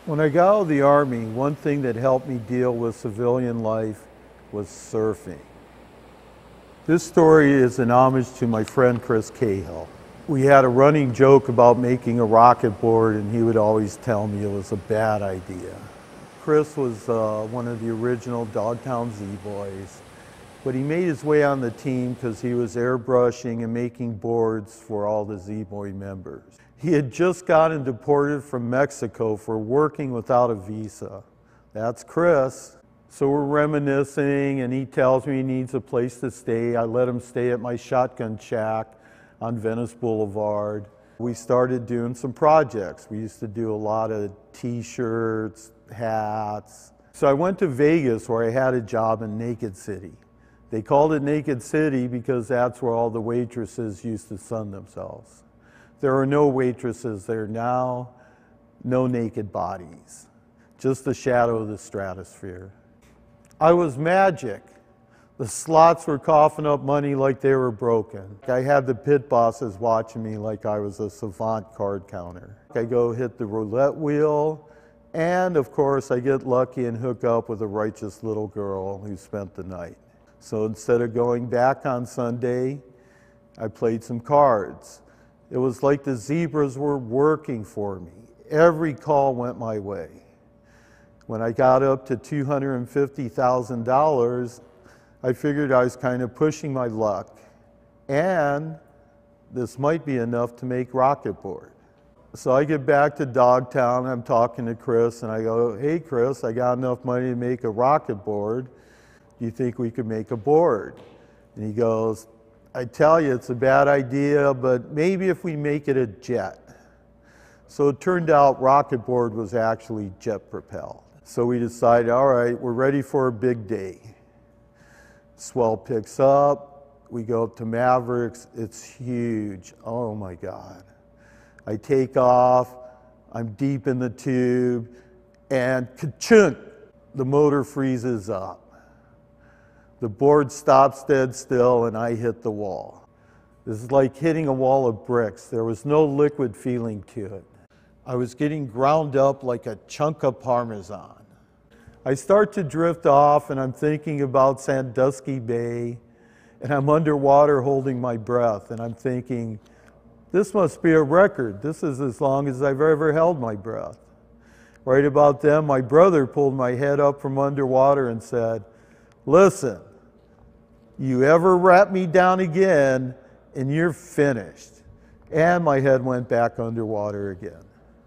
When I got out of the Army, one thing that helped me deal with civilian life was surfing. This story is an homage to my friend Chris Cahill. We had a running joke about making a rocket board, and he would always tell me it was a bad idea. Chris was one of the original Dogtown Z-Boys, but he made his way on the team because he was airbrushing and making boards for all the Z-Boy members. He had just gotten deported from Mexico for working without a visa. That's Chris. So we're reminiscing, and he tells me he needs a place to stay. I let him stay at my shotgun shack on Venice Boulevard. We started doing some projects. We used to do a lot of t-shirts, hats. So I went to Vegas where I had a job in Naked City. They called it Naked City because that's where all the waitresses used to sun themselves. There are no waitresses there now, no naked bodies, just the shadow of the stratosphere. I was magic. The slots were coughing up money like they were broken. I had the pit bosses watching me like I was a savant card counter. I go hit the roulette wheel, and of course I get lucky and hook up with a righteous little girl who spent the night. So instead of going back on Sunday, I played some cards. It was like the zebras were working for me. Every call went my way. When I got up to $250,000, I figured I was kind of pushing my luck, and this might be enough to make rocket board. So I get back to Dogtown, I'm talking to Chris, and I go, hey Chris, I got enough money to make a rocket board. Do you think we could make a board? And he goes, I tell you, it's a bad idea, but maybe if we make it a jet. So it turned out rocket board was actually jet propelled. So we decided, all right, we're ready for a big day. Swell picks up, we go up to Mavericks, it's huge, oh my God. I take off, I'm deep in the tube, and ka-chunk, the motor freezes up. The board stops dead still, and I hit the wall. This is like hitting a wall of bricks. There was no liquid feeling to it. I was getting ground up like a chunk of Parmesan. I start to drift off, and I'm thinking about Sandusky Bay, and I'm underwater holding my breath, and I'm thinking, this must be a record. This is as long as I've ever held my breath. Right about then, my brother pulled my head up from underwater and said, listen, you ever wrap me down again and you're finished. And my head went back underwater again.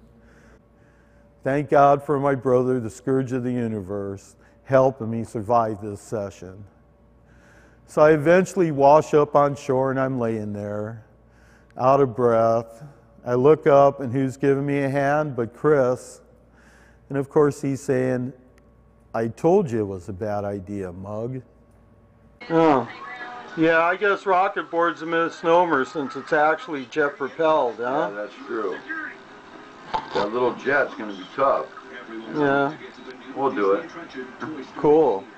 Thank God for my brother, the scourge of the universe, helping me survive this session. So I eventually wash up on shore, and I'm laying there, out of breath. I look up, and who's giving me a hand but Chris? And of course he's saying, I told you it was a bad idea, mug. Oh, yeah, I guess rocket board's a misnomer since it's actually jet propelled, huh? Yeah, that's true. That little jet's gonna be tough. Yeah. We'll do it. Cool.